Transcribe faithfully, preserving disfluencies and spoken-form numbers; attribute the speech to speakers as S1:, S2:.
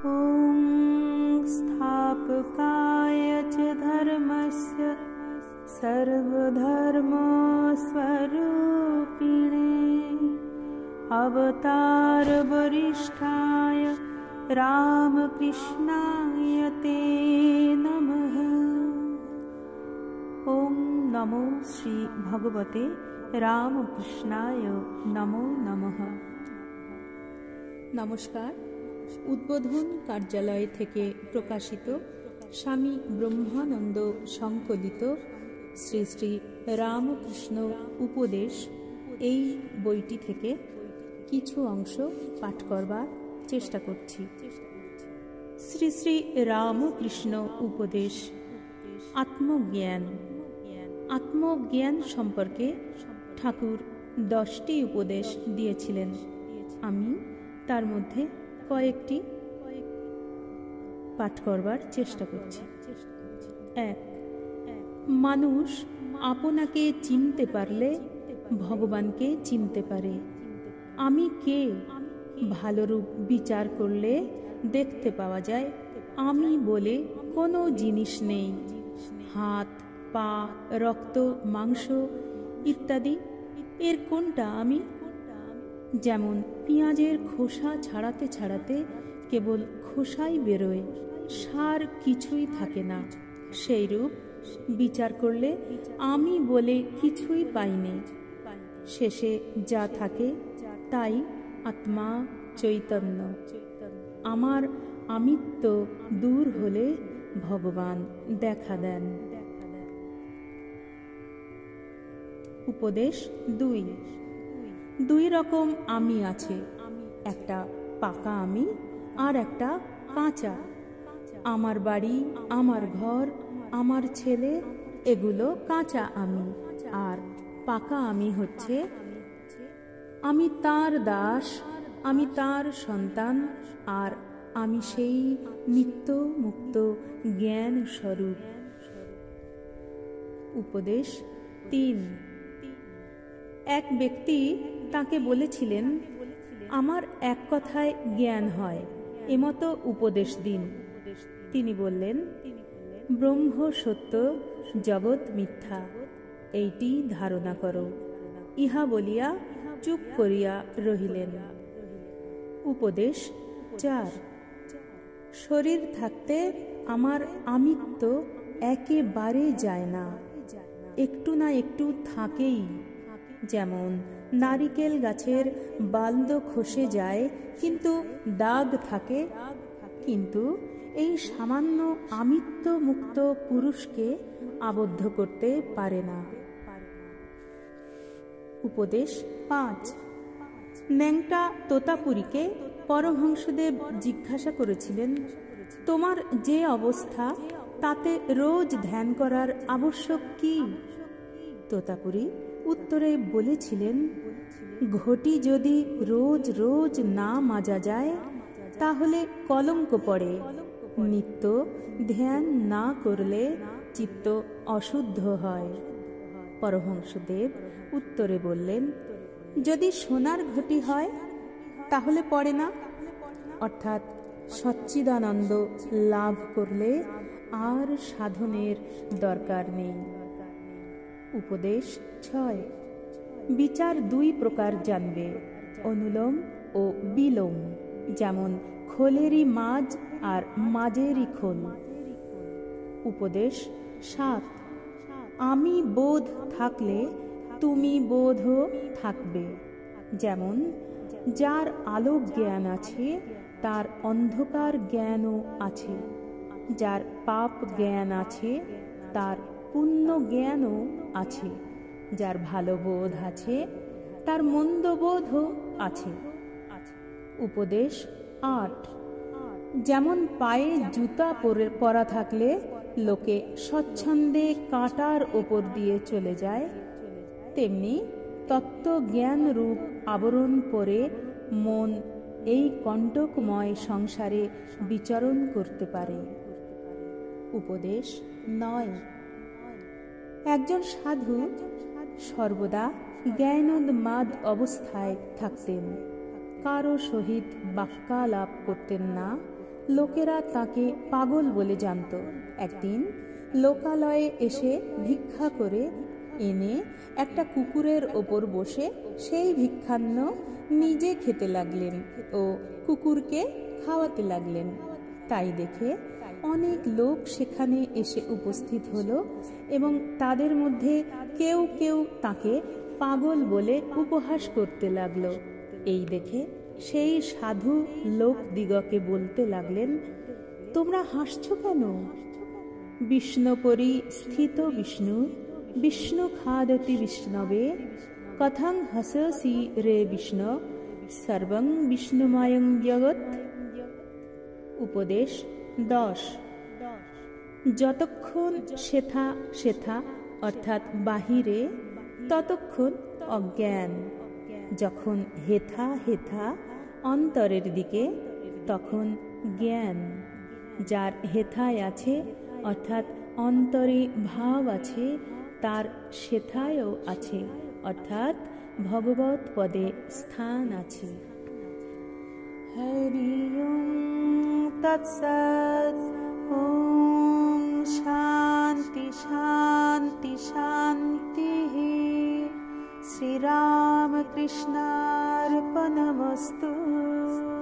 S1: ॐ स्थापकाय च धर्मस्य सर्वधर्मस्वरूपिणे अवतारवरिष्ठाय रामकृष्णाय ते नमः। ॐ नमो श्री भगवते रामकृष्णाय नमो नमः। नमस्कार। उद्बोधन कार्यालय থেকে প্রকাশিত স্বামী ব্রহ্মানন্দ সংকলিত শ্রী শ্রী রামকৃষ্ণ উপদেশ এই বইটি থেকে কিছু অংশ পাঠ করবার চেষ্টা করছি। শ্রী শ্রী রামকৃষ্ণ উপদেশ আত্মজ্ঞান। আত্মজ্ঞান সম্পর্কে ঠাকুর দশটি উপদেশ দিয়েছিলেন। আমি তার মধ্যে কয়েকটি পাঠ করবার চেষ্টা করছি। এক, মানুষ আপনাকে চিনতে পারলে ভগবানকে চিনতে পারে। আমি কে ভালোরূপ বিচার করলে দেখতে পাওয়া যায় আমি বলে কোনো জিনিস নেই। হাত, পা, রক্ত, মাংস ইত্যাদি এর কোনটা আমি? যেমন পেঁয়াজের খোসা ছাড়াতে ছাড়াতে কেবল খোসাই বেরোয়, সার কিছুই থাকে না। সেইরূপ বিচার করলে আমি বলে কিছুই পাইনি। শেষে যা থাকে তাই আত্মা চৈতন্য। আমার আমিত্ব দূর হলে ভগবান দেখা দেন। উপদেশ দুই। দুই রকম আমি আছে, একটা পাকা আমি আর একটা কাঁচা। আমার বাড়ি, আমার ঘর, আমার ছেলে এগুলো কাঁচা আমি, আর পাকা আমি হচ্ছে আমি তার দাস, আমি তার সন্তান, আর আমি সেই নিত্য মুক্ত জ্ঞান স্বরূপ। উপদেশ তিন। এক ব্যক্তি তাকে বলেছিলেন, আমার এক কথায় জ্ঞান হয়, এমতো উপদেশ দিন। তিনি বললেন, ব্রহ্ম সত্য, জগৎ মিথ্যা, এইটি ধারণা করো। ইহা বলিয়া চুপ করিয়া রহিলেন। উপদেশ চার। শরীর থাকতে আমার আমিত্ব একেবারে যায় না, একটু না একটু থাকেই। যেমন নারিকেল গাছের বাল্দ খসে যায় কিন্তু দাগ থাকে, কিন্তু এই সামান্য আমিত্ব মুক্ত পুরুষকে আবদ্ধ করতে পারে না। উপদেশ পাঁচ। ন্যাংটা তোতাপুরীকে পরমহংসদেব জিজ্ঞাসা করেছিলেন, তোমার যে অবস্থা তাতে রোজ ধ্যান করার আবশ্যক কি? তোতাপুরী উত্তরে বলেছিলেন, ঘটি যদি রোজ রোজ না মাজা যায় তাহলে কলঙ্ক পড়ে। নিত্য ধ্যান না করলে চিত্ত অশুদ্ধ হয়। পরমহংসদেব উত্তরে বললেন, যদি সোনার ঘটি হয় তাহলে পড়ে না। অর্থাৎ সচ্চিদানন্দ লাভ করলে আর সাধনের দরকার নেই। উপদেশ ছয়। বিচার দুই প্রকার জানবে, অনুলোম ও বিলোম। যেমন খোলেরই মাঝ আর মাঝেরই খোল। উপদেশ সাত। আমি বোধ থাকলে তুমি বোধও থাকবে। যেমন যার আলোক জ্ঞান আছে তার অন্ধকার জ্ঞানও আছে, যার পাপ জ্ঞান আছে তার পুণ্য জ্ঞানও আছে, যার ভালো বোধ আছে তার মন্দ বোধও আছে। উপদেশ আট। যেমন পায়ে জুতা পরা থাকলে লোকে স্বচ্ছন্দে কাঁটার ওপর দিয়ে চলে যায়, তেমনি তত্ত্ব জ্ঞান রূপ আবরণ পরে মন এই কণ্টকময় সংসারে বিচরণ করতে পারে। উপদেশ নয়। একজন সাধু সর্বদা জ্ঞানোন্মাদ অবস্থায় থাকতেন, কারো সহিত বাক্যালাপ করতেন না, লোকেরা তাকে পাগল বলে জানত। একদিন লোকালয়ে এসে ভিক্ষা করে এনে একটা কুকুরের ওপর বসে সেই ভিক্ষান্ন নিজে খেতে লাগলেন ও কুকুরকে খাওয়াতে লাগলেন। তাই দেখে অনেক লোক সেখানে এসে উপস্থিত হলো এবং তাদের মধ্যে কেউ কেউ তাকে পাগল বলে উপহাস করতে লাগলো। এই দেখে সেই সাধু লোক দিগকে বলতে লাগলেন, তোমরা হাসছো কেন? বিষ্ণুপরি স্থিত বিষ্ণু বিষ্ণু খাদতি বিষ্ণবে কথং হাসসি রে বিষ্ণু সর্বং বিষ্ণুময়ং জগৎ। উপদেশ দশ। যতক্ষণ সেথা সেথা অর্থাৎ বাহিরে, ততক্ষণ অজ্ঞান। যখন হেথা হেথা অন্তরের দিকে, তখন জ্ঞান। যার হেথায় আছে অর্থাৎ অন্তরে ভাব আছে, তার সেথায়ও আছে অর্থাৎ ভগবত পদে স্থান আছে। হরি ওম তৎসৎ। ওম শান্তি শান্তি শান্তি। শ্রীরামকৃষ্ণার্পণমস্তু।